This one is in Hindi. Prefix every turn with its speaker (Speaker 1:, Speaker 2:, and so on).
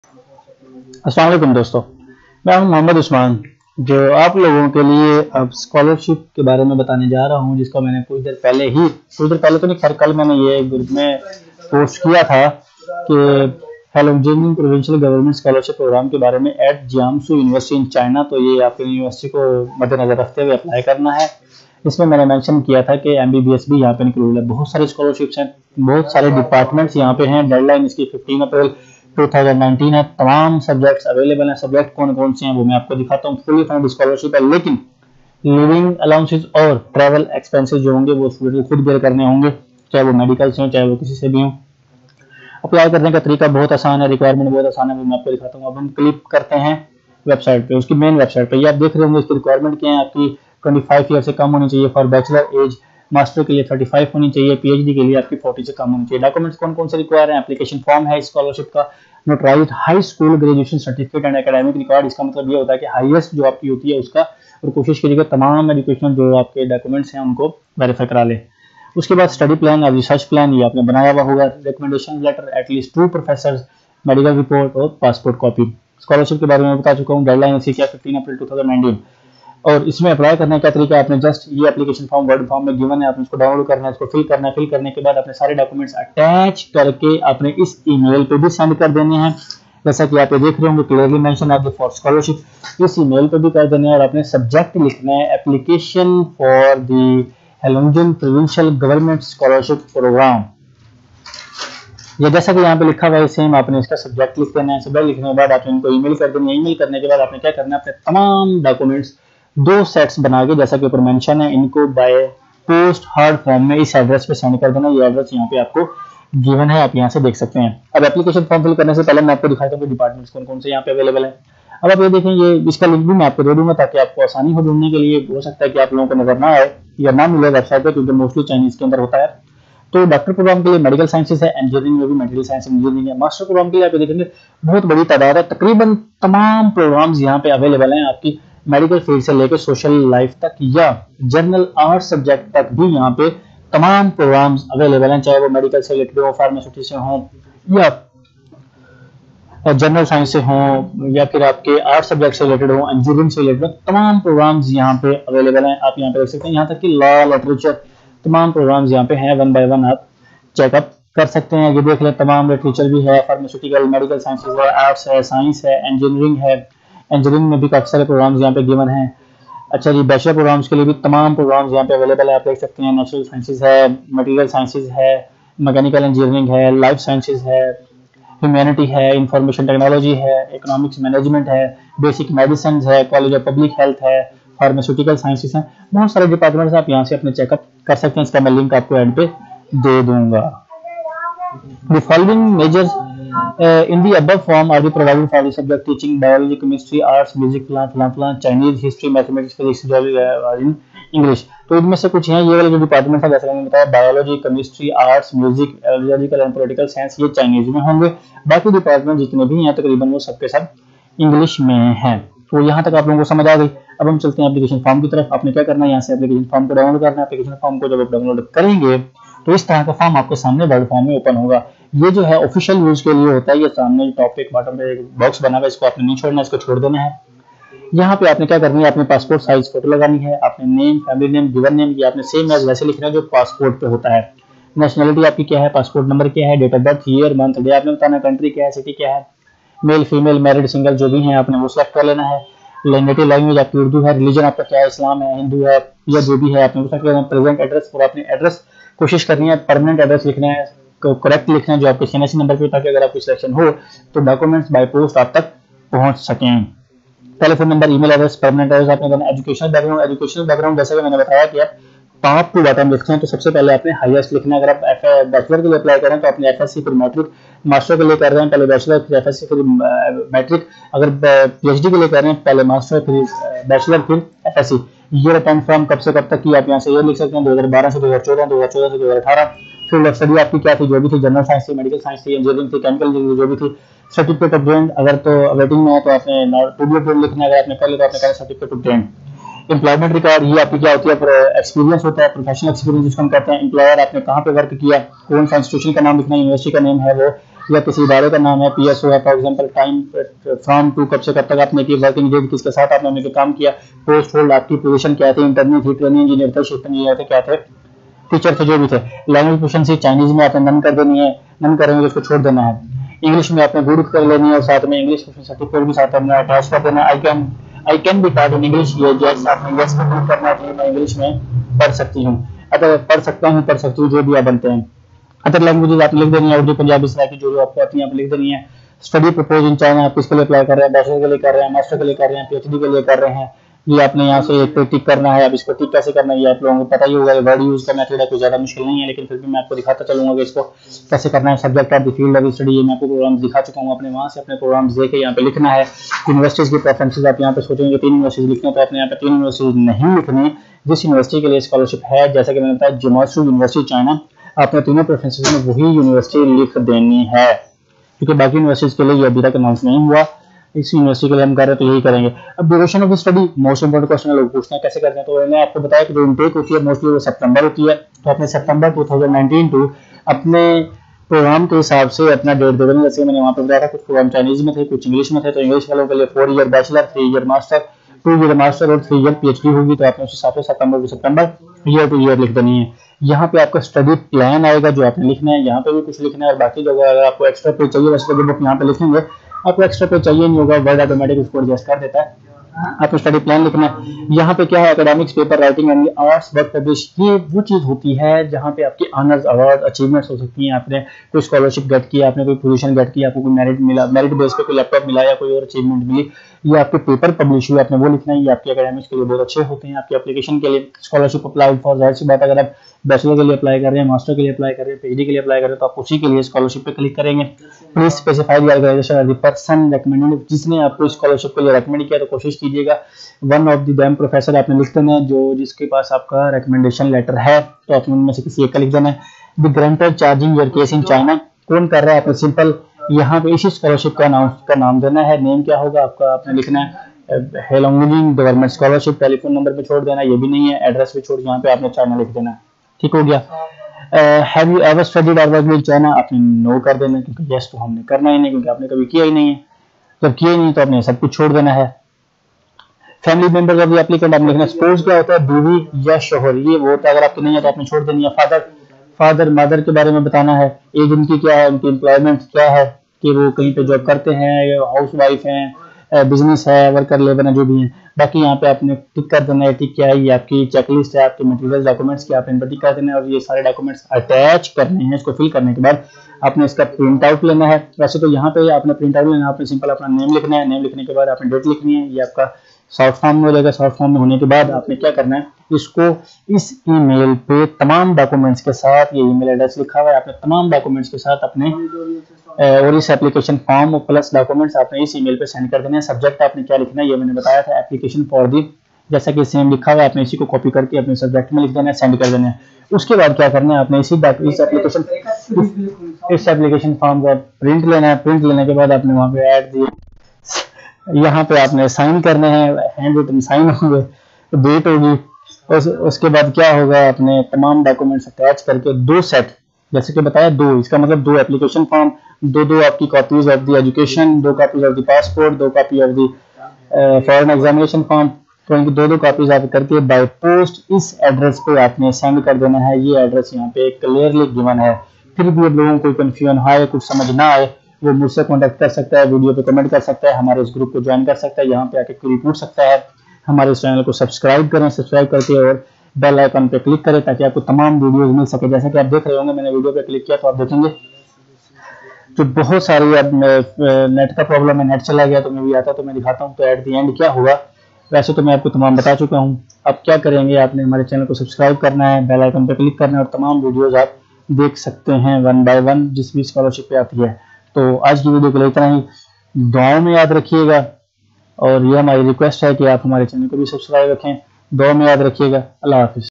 Speaker 1: अस्सलाम वालेकुम दोस्तों, मैं हूं मोहम्मद उस्मान जो आप लोगों के लिए अब स्कॉलरशिप के बारे में बताने जा रहा हूं, जिसका मैंने कुछ देर पहले तो नहीं, खैर कल मैंने ये ग्रुप में पोस्ट किया था कि Heilongjiang provincial government scholarship program के बारे में at Jiangsu university in China. तो ये आपकी यूनिवर्सिटी को मद्देनजर रखते हुए अप्लाई करना है। इसमें मैंने मेंशन किया था कि एमबीबीएस भी यहाँ पे इंक्लूड है। बहुत सारे स्कॉलरशिप्स हैं, बहुत सारे डिपार्टमेंट्स यहाँ पे हैं। डेडलाइन इसकी 15 अप्रैल 2019 है। तमाम सब्जेक्ट्स अवेलेबल हैं। सब्जेक्ट कौन कौन से हैं वो मैं आपको दिखाता हूँ। फुली फंड स्कॉलरशिप है, लेकिन लिविंग अलाउंसेस और ट्रैवल एक्सपेंसेस जो होंगे वो स्टूडेंट को खुद बेयर करने होंगे, चाहे वो मेडिकल से हो चाहे वो किसी से भी हो। अप्लाई करने का तरीका बहुत आसान है, रिक्वायरमेंट बहुत आसान है, वो मैं आपको दिखाता हूँ। अब हम क्लिक करते हैं वेबसाइट पे, उसकी मेन वेबसाइट पे। ये आप देख रहे होंगे इसकी रिक्वायरमेंट क्या है। आपकी 25 ईयर से कम होनी चाहिए फॉर बैचलर एज, मास्टर के लिए 35 होनी चाहिए, पीएचडी के लिए आपकी 40 से कम होनी चाहिए। डॉक्यूमेंट्स कौन कौन से रिक्वायर हैं? एप्लीकेशन फॉर्म है स्कॉलरशिप का, notarized high school graduation certificate and academic record. इसका मतलब ये होता है कि हाईएस्ट जो आपकी होती है उसका, और कोशिश कीजिएगा तमाम एजुकेशनल जो आपके डॉक्यूमेंट्स हैं उनको वेरीफाई करा लें। उसके बाद स्टडी प्लान और रिसर्च प्लान ये आपने बनाया हुआ होगा। Recommendation letter, at least 2 professor, medical report और पासपोर्ट कॉपी। स्कॉलरशिप के बारे में बता चुका हूँ। डेडलाइन इसकी क्या 15 अप्रैल 2019। और इसमें अप्लाई करने का तरीका, आपने जस्ट ये एप्लीकेशन फॉर्म वर्ड फॉर्म में गिवन है, आपने इसको डाउनलोड करना है, इसको फिल करना है। फिल करने के बाद अपने सारे डॉक्यूमेंट्स अटैच करके आपने इस ईमेल पे भी सेंड कर देने हैं। जैसा कि आप ये देख रहे होंगे क्लियरली मेंशन है फॉर स्कॉलरशिप। इस ईमेल पे भी कर देने हैं और अपने सब्जेक्ट लिखना है application for the Heilongjiang provincial government scholarship program. या जैसा कि यहाँ पे लिखा हुआ है सेम आपने इसका सब्जेक्ट लिख देना है। सब्जेक्ट लिखने के बाद आपने इनको ईमेल कर देनी है। ईमेल करने के बाद आपने क्या करना है, अपने तमाम डॉक्यूमेंट्स 2 सेट्स बना के, जैसा कि ऊपर मेंशन है, इनको बाय पोस्ट हार्ड फॉर्म में इस एड्रेस पे सेंड कर देना। ये एड्रेस यहाँ पे आपको गिवन है, आप यहाँ से देख सकते हैं। अब एप्लीकेशन फॉर्म फिल करने से पहले मैं आपको दिखाता हूँ कि डिपार्टमेंट्स कौन कौन से यहाँ पे अवेलेबल है। अब आप ये देखें, ये इसका लिंक भी मैं आपको दे दूंगा ताकि आपको आसानी हो ढूंढने के लिए। हो सकता है कि आप लोगों को नजर ना आए या ना मिले वेबसाइट पे, क्योंकि मोस्टली चाइनीज के अंदर होता है। तो डॉक्टर प्रोग्राम के लिए मेडिकल साइंसेज है, इंजीनियरिंग में भी मेडिकल साइंस इंजीनियरिंग है। मास्टर प्रोग्राम के लिए आप देखेंगे बहुत बड़ी तादाद है, तकरीबन तमाम प्रोग्राम्स यहाँ पे अवेलेबल हैं। आपकी मेडिकल फील्ड से लेकर सोशल लाइफ तक या जनरल आर्ट सब्जेक्ट तक भी यहाँ पे तमाम प्रोग्राम्स अवेलेबल हैं, चाहे वो मेडिकल से रिलेटेड हो, फार्मास्यूटिक्स से हो या जनरल साइंस से हो, या फिर आपके आर्ट सब्जेक्ट से रिलेटेड हो, इंजीनियरिंग से रिलेटेड हो। तमाम प्रोग्राम्स यहाँ पे अवेलेबल हैं, आप यहाँ पे देख सकते हैं। यहाँ तक कि लॉ, लिटरेचर, तमाम प्रोग्राम्स यहाँ पे हैं। 1 बाय 1 आप चेकअप कर सकते हैं। ये देख लें, तमाम लिटरेचर भी है, फार्मास्यूटिकल, मेडिकल साइंसेज है, आर्ट्स है, साइंस है, इंजीनियरिंग है। इंजीनियरिंग में भी काफी सारे प्रोग्राम्स यहाँ पे गिवन हैं। अच्छा जी, बैचलर प्रोग्राम्स के लिए भी तमाम प्रोग्राम्स यहाँ पे अवेलेबल है, आप देख सकते हैं। नेचुरल साइंसेज है, मटेरियल साइंसेज है, मैकेनिकल इंजीनियरिंग है, लाइफ साइंसेज है, ह्यूमैनिटी है, इंफॉर्मेशन टेक्नोलॉजी है, इकोनॉमिक्स मैनेजमेंट है, बेसिक मेडिसिन है, कॉलेज ऑफ पब्लिक हेल्थ है, फार्मास्यूटिकल साइंसेज हैं। बहुत सारे डिपार्टमेंट्स आप यहाँ से अपने चेकअप कर सकते हैं। इसका मैं लिंक आपको एंड पे दे दूंगा। The following majors in the above form are provided for the subject teaching biology, chemistry, arts, music, Chinese, history, mathematics, physics, geology, in English। तो इनमें से कुछ हैं ये वाले जो डिपार्टमेंट है, जैसे मैंने बताया, biology, chemistry, arts, music, logical and political science, ये चाइनीज में होंगे। बाकी डिपार्टमेंट जितने भी हैं तकरीबन वो सबके सब इंग्लिश में हैं। तो यहाँ तक आप लोगों को समझ आ गई। अब हम चलते हैं एप्लीकेशन फॉर्म की तरफ। आपने क्या करना है, यहाँ से एप्लीकेशन फॉर्म को डाउनलोड करना है। एप्लीकेशन फॉर्म को जब आप डाउनलोड करेंगे तो इस तरह का फॉर्म आपके सामने वर्ड फॉर्म में ओपन होगा। ये जो है ऑफिशियल यूज के लिए होता है। ये सामने टॉप पे बॉटम पे एक बॉक्स बना हुआ है, इसको आपने नहीं छोड़ना, इसको छोड़ देना है। यहाँ पे आपने क्या करनी है, अपने पासपोर्ट साइज फोटो लगानी है। आपने name, family name, given name, ये आपने सेम एज वैसे लिखना है जो पासपोर्ट पे होता है। नेशनलिटी आपकी क्या है, पासपोर्ट नंबर क्या है, date of birth, year, month, day आपने बताना, कंट्री क्या है, सिटी क्या है, मेल, फीमेल, मैरिड, सिंगल जो भी है आपने वो सेलेक्ट कर लेना है। नेटिव लैंग्वेज आपकी उर्दू है, रिलीजन आपका क्या है, इस्लाम है, हिंदू है, या जो भी है आपने वो सेलेक्ट करना है। प्रेजेंट एड्रेस, और अपने एड्रेस कोशिश करनी है परमानेंट एड्रेस लिखना है, करेक्ट लिखना है जो आपके सीएनएसी नंबर पे, ताकि अगर आपकी सिलेक्शन हो तो डॉक्यूमेंट्स बाय पोस्ट आप तक पहुंच सकें। Telephone number, email address, permanent address आपने करना। एजुकेशनल बैकग्राउंड जैसे कि मैंने बताया कि आप टॉप टू बॉटम लिखते हैं, तो सबसे पहले आपने हाईएस्ट लिखना है। अगर आप बैचलर के लिए अप्लाई करें तो आपने एफएससी फिर मैट्रिक, मास्टर के लिए कर रहे हैं पहले बैचलर फिर एफएससी फिर मैट्रिक, अगर पीएचडी के लिए कर रहे हैं पहले मास्टर फिर बैचलर फिर एफएससी। ईयर अटेंड फ्रॉम कब से कब तक की आप यहाँ से ईयर लिख सकते हैं, 2012 से 2014, 2014 से 2018। फील्ड ऑफ स्टडी आपकी क्या थी, जो भी थी, जनरल साइंस थी, मेडिकल साइंस थी, इंजीनियरिंग थी, केमिकल इंजीनियरिंग जो भी थी। सर्टिफिकेट ऑफ ट्रेंड अगर तो वेटिंग में है तो आपने पीडीएफ लिखना है, अगर आपने कर लिया तो आपने कहना certificate of trend. Employment record, ये आपकी क्या होती है, एक्सपीरियंस होता है, प्रोफेशनल एक्सपीरियंस जिसको हम कहते हैं। एम्प्लॉयर आपने कहाँ पे वर्क किया, कौन सा इंस्टीट्यूशन का नाम लिखना है, यूनिवर्सिटी का नेम है वो, या किसी इदारे का नाम है, PSO है for example, time from to, कब से कब तक आपने की, वर्किंग डेट किसके साथ आपने मिलकर काम किया, पोस्ट होल्ड आपकी पोजीशन क्या थी, इंटरव्यू थी, ट्रेनिंग इंजीनियर थे, शिफ्ट इंजीनियर थे, क्या थे, टीचर थे, जो भी थे। लैंग्वेज प्रोफिशिएंसी चाइनीज में आपने नन कर देनी है, नन करेंगे उसको छोड़ देना है। इंग्लिश में आपने गुड कर लेनी है और साथ में इंग्लिश सर्टिफिकेट भी साथ में अटैच कर देना। I can be taught in English, ये यस आपने यस में करना चाहिए, मैं इंग्लिश में पढ़ सकती हूँ, अगर पढ़ सकता हूँ, पढ़ सकती हूँ, जो भी आप बनते हैं। अदर लैंग्वेजेस आपने लिख देनी है, उर्दू, पंजाबी, सराइकी, जो आपको आती है आप लिख देनी है। स्टडी प्रपोज इन चाइना, आप किसके लिए अप्लाई कर रहे हैं, बैचलर के लिए कर रहे हैं, मास्टर के लिए कर रहे हैं, PhD के लिए कर रहे हैं, ये आपने यहाँ से एक पे टिक करना है। अब इसको टिक कैसे करना है ये आप लोगों को पता ही होगा, वर्ड यूज का मेथड है, कोई ज्यादा मुश्किल नहीं है, लेकिन फिर भी मैं आपको दिखाता चलूंगा कि इसको कैसे करना है। Subject of the field of study, ये मैं आपको प्रोग्राम दिखा चुका हूँ, अपने वहाँ से अपने प्रोग्राम्स देके यहाँ पे लिखना है। यूनिवर्सिटीज की प्रेफरेंसेज आप यहाँ पे सोचेंगे 3 यूनिवर्सिटीज लिखने हैं, तो आपने यहाँ पे 3 यूनिवर्सिटीज नहीं लिखनी, जिस यूनिवर्सिटी के लिए स्कॉलरशिप है, जैसा कि मैंने बताया जिमासू यूनिवर्सिटी चाइना, आपने तीनों प्रेफरेंसेज में वही यूनिवर्सिटी लिख देनी है, क्योंकि बाकी यूनिवर्सिटीज के लिए ये अभी तक अनाउंस नहीं हुआ, इस यूनिवर्सिटी के लिए हम कर रहे हैं तो यही करेंगे। अब duration of study, most important question लोग पूछते हैं कैसे करते हैं, तो मैंने आपको बताया कि जो इनटेक होती है मोस्टली वो सितंबर होती है, तो आपने सितंबर 2019 टू अपने प्रोग्राम के हिसाब से अपना डेट दे देना। जैसे मैंने वहाँ पे बताया था कुछ प्रोग्राम चाइनीज में थे, कुछ इंग्लिश में थे, तो इंग्लिश वालों के लिए 4 year bachelor, 3 year master, 2 year master और 3 ईयर PhD होगी, तो आपने उस हिसाब से सितंबर टू सितंबर ईयर टू ईयर लिख देनी है। यहाँ पे आपका स्टडी प्लान आएगा जो आपने लिखना है, यहाँ पे भी कुछ लिखना है, और बाकी जगह अगर आपको एक्स्ट्रा पेज चाहिए, वैसे तो जब आप यहाँ पे लिखेंगे आपको एक्स्ट्रा पेज चाहिए नहीं होगा, वर्ड ऑटोमेटिक उसको एडजस्ट कर देता है। आपको स्टडी प्लान लिखना है। यहाँ पे क्या है, academics, paper, writing and arts, work publish, ये वो चीज होती है जहाँ पे आपकी ऑनर्स, अवार्ड, अचीवमेंट्स हो सकती हैं। आपने कोई स्कॉलरशिप गेट किया, आपने कोई पोजीशन गेट किया, आपको कोई मेरिट मिला, मेरिट बेस पे कोई लैपटॉप मिला या कोई और अचीवमेंट मिली, ये आपके पेपर पब्लिश हुए, आपने वो लिखना है। ये आपके एकेडमिक्स के लिए बहुत अच्छे होते हैं, आपके एप्लीकेशन के लिए। स्कॉलरशिप अप्लाई फॉर, जाहिर सी बात, अगर आप बैचलर के लिए अप्लाई कर रहे हैं, मास्टर के लिए अप्लाई कर रहे हैं, PhD के लिए अप्लाई कर रहे हैं, तो आप उसी के लिए स्कॉलरशिप पे क्लिक करेंगे। Please specify the organization the person recommended, जिसने आपको स्कॉलरशिप के लिए रेकमेंड किया, तो कोशिश कीजिएगा one of the them professor आपने लिख देना है, जो जिसके पास आपका रेकमेंडेशन लेटर है, तो आपने उनमें से किसी एक का लिख देना है। The grantor charging your case in China, कौन कर रहा है, आपने सिंपल यहाँ पे इसी स्कॉलरशिप का नाम देना है। नेम क्या होगा आपका, आपने लिखना है Heilongjiang government scholarship, telephone number पे छोड़ देना, ये भी नहीं है, एड्रेस पे छोड़, यहाँ पे आपने चाइना लिख देना है। ठीक हो गया। Have you ever studied or worked in China, आपने नो कर देना, क्योंकि यस तो हमने करना ही नहीं, क्योंकि आपने कभी किया ही नहीं है। जब किया ही नहीं तो आपने सब कुछ छोड़ देना है। Family members of the applicant आपने लिखना है। स्पोर्ट्स क्या होता है, बीवी या शोहर, ये वो होता है, अगर आपकी नहीं है तो आपने छोड़ देनी है। फादर मदर के बारे में बताना है। एज उनकी क्या है, उनकी एम्प्लॉयमेंट क्या है, कि वो कहीं पे जॉब करते हैं या हाउस वाइफ हैं, बिजनेस है, वर्कर लेबर है, जो भी है। बाकी यहाँ पे आपने टिक कर देना है। टिक क्या है, ये आपकी चेकलिस्ट है, आपके मटेरियल डॉक्यूमेंट्स की आपने टिक कर देना है, और ये सारे डॉक्यूमेंट्स अटैच करने हैं। इसको फिल करने के बाद आपने इसका प्रिंट आउट लेना है। वैसे तो यहाँ पे आपने प्रिंट आउट लेना है, आपने सिंपल अपना नेम लिखना है। नेम लिखने के बाद आपने डेट लिखनी है। ये आपका शॉर्ट फॉर्म में हो जाएगा। शॉर्ट फॉर्म में होने के बाद आपने क्या करना है, इसको इस ईमेल पे तमाम डॉक्यूमेंट्स के साथ, ये ईमेल एड्रेस लिखा हुआ है, आपने तमाम डॉक्यूमेंट्स के साथ अपने और इस एप्लीकेशन फॉर्म प्लस डॉक्यूमेंट्स आपने इस ईमेल पे सेंड कर देना है। सब्जेक्ट आपने क्या लिखना है ये मैंने बताया था, एप्लीकेशन फॉर दी, जैसा कि सेम लिखा हुआ है, आपने इसी को कॉपी करके अपने सब्जेक्ट में लिख देना है, सेंड कर देना है। उसके बाद क्या करना है, आपने इस एप्लीकेशन फॉर्म का प्रिंट लेना है। प्रिंट लेने के बाद आपने वहाँ पे ऐड दिए, यहाँ पे आपने साइन करने हैं, हैंड रिटन साइन होंगे, डेट होगी। उसके बाद क्या होगा, आपने तमाम डॉक्यूमेंट्स अटैच करके 2 सेट, जैसे कि बताया 2, इसका मतलब 2 एप्लीकेशन फॉर्म, 2 आपकी copies of the education, 2 copies of the passport, 2 copy of the foreign examination form, तो इनकी 2 कॉपीज आप करके बाय पोस्ट इस एड्रेस पे आपने सेंड कर देना है। ये एड्रेस यहाँ पे क्लियरली गिवन है। फिर भी अब लोगों को कोई कंफ्यूजन आए, कुछ समझ ना आए, वो मुझसे कांटेक्ट कर सकता है, वीडियो पे कमेंट कर सकता है, हमारे इस ग्रुप को ज्वाइन कर सकता है, यहाँ पे आके क्वेरी पूछ सकता है। हमारे इस चैनल को सब्सक्राइब करें, सब्सक्राइब करके और बेल आइकन पे क्लिक करें, ताकि आपको तमाम वीडियोस मिल सके। जैसे कि आप देख रहे होंगे, मैंने वीडियो पे क्लिक किया तो आप देखेंगे जो बहुत सारी अब नेट का प्रॉब्लम है, नेट चला गया तो मैं भी आता तो मैं दिखाता हूँ। तो एट द एंड क्या होगा, वैसे तो मैं आपको तमाम बता चुका हूँ। अब क्या करेंगे, आपने हमारे चैनल को सब्सक्राइब करना है, बेल आइकन पे क्लिक करना है, और तमाम वीडियोज आप देख सकते हैं 1 बाय 1 जिस भी स्कॉलरशिप पे आती है। तो आज की वीडियो के लिए इतना ही। दुआओं में याद रखिएगा, और ये हमारी रिक्वेस्ट है कि आप हमारे चैनल को भी सब्सक्राइब रखें। दुआ में याद रखिएगा। अल्लाह हाफिज।